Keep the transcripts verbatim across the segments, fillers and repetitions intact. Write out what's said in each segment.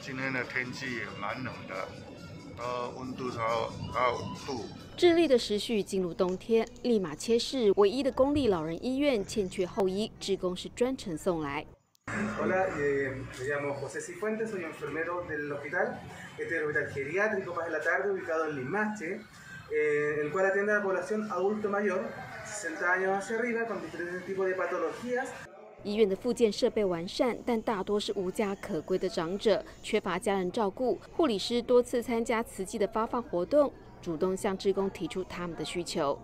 今天的天气也蛮冷的，呃，温度超到五度。 智利的时序进入冬天，立马切市唯一的公立老人医院欠缺后医，志工是专程送来。 Hola, eh, me llamo José Cifuentes, soy enfermero del hospital, este es el hospital geriátrico Paz de la Tarde, ubicado en Limache, eh, el cual atiende a la población adulto mayor, sesenta años hacia arriba, con diferentes tipos de patologías. 医院的复健设备完善，但大多是无家可归的长者，缺乏家人照顾。护理师多次参加慈济的发放活动，主动向志工提出他们的需求。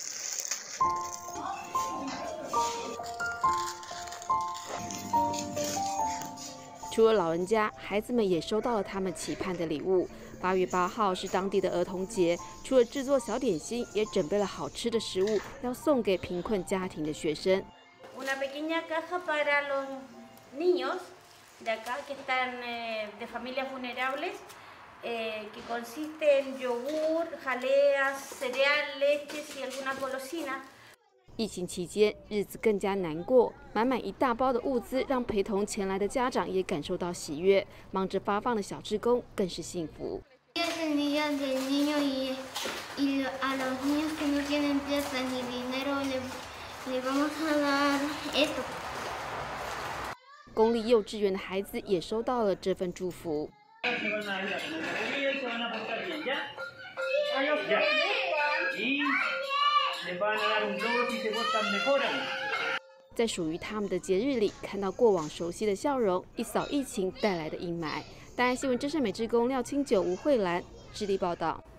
除了老人家，孩子们也收到了他们期盼的礼物。八月八号是当地的儿童节，除了制作小点心，也准备了好吃的食物，要送给贫困家庭的学生。 Una pequeña caja para los niños de acá que están eh, de familias vulnerables, eh, que consiste en yogur, jaleas, cereal, leches y algunas golosinas. 疫情期间，日子更加难过。满满一大包的物资，让陪同前来的家长也感受到喜悦。忙着发放的小志工更是幸福。公立幼稚园的孩子也收到了这份祝福。在属于他们的节日里，看到过往熟悉的笑容，一扫疫情带来的阴霾。大爱新闻真善美志工廖清九、吴慧兰，智利报道。